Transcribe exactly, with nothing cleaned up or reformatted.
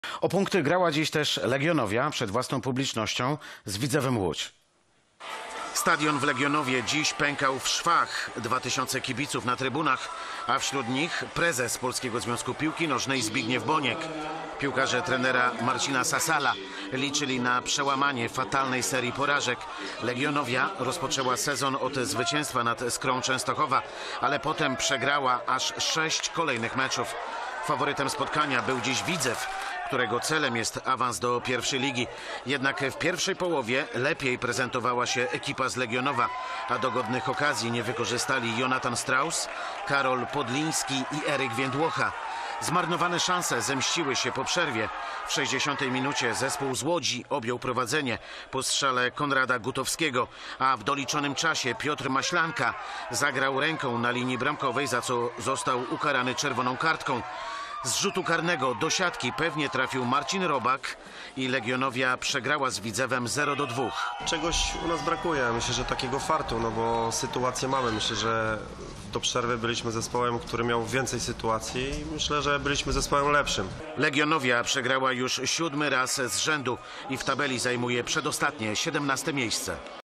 O punkty grała dziś też Legionowia przed własną publicznością z Widzewem Łódź. Stadion w Legionowie dziś pękał w szwach. Dwa tysiące kibiców na trybunach, a wśród nich prezes Polskiego Związku Piłki Nożnej Zbigniew Boniek. Piłkarze trenera Marcina Sasala liczyli na przełamanie fatalnej serii porażek. Legionowia rozpoczęła sezon od zwycięstwa nad Skrą Częstochowa, ale potem przegrała aż sześć kolejnych meczów. Faworytem spotkania był dziś Widzew, którego celem jest awans do pierwszej ligi. Jednak w pierwszej połowie lepiej prezentowała się ekipa z Legionowa, a dogodnych okazji nie wykorzystali Jonatan Strauss, Karol Podliński i Eryk Więdłocha. Zmarnowane szanse zemściły się po przerwie. W sześćdziesiątej minucie zespół z Łodzi objął prowadzenie po strzale Konrada Gutowskiego, a w doliczonym czasie Piotr Maślanka zagrał ręką na linii bramkowej, za co został ukarany czerwoną kartką. Z rzutu karnego do siatki pewnie trafił Marcin Robak i Legionowia przegrała z Widzewem zero do dwóch. Czegoś u nas brakuje, myślę, że takiego fartu, no bo sytuacje mamy. Myślę, że do przerwy byliśmy zespołem, który miał więcej sytuacji i myślę, że byliśmy zespołem lepszym. Legionowia przegrała już siódmy raz z rzędu i w tabeli zajmuje przedostatnie, siedemnaste miejsce.